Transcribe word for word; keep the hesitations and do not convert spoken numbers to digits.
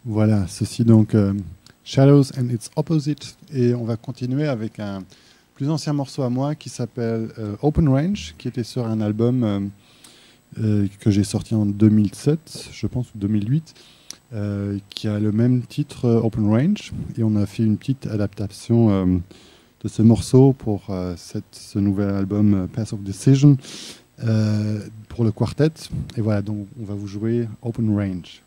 Voilà, ceci donc euh, Shadows and its Opposite, et on va continuer avec un plus ancien morceau à moi qui s'appelle euh, Open Range, qui était sur un album euh, euh, que j'ai sorti en deux mille sept, je pense, ou deux mille huit, euh, qui a le même titre, euh, Open Range, et on a fait une petite adaptation euh, de ce morceau pour euh, cette, ce nouvel album euh, Path of Decision euh, pour le quartet. Et voilà, donc on va vous jouer Open Range.